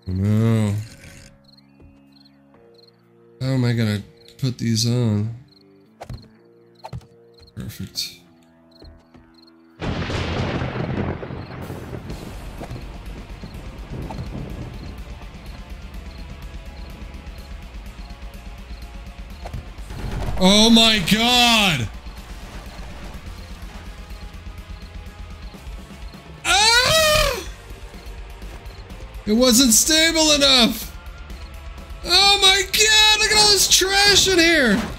Oh no. How am I gonna put these on? Perfect. Oh my god! Ah! It wasn't stable enough! Oh my god, look at all this trash in here!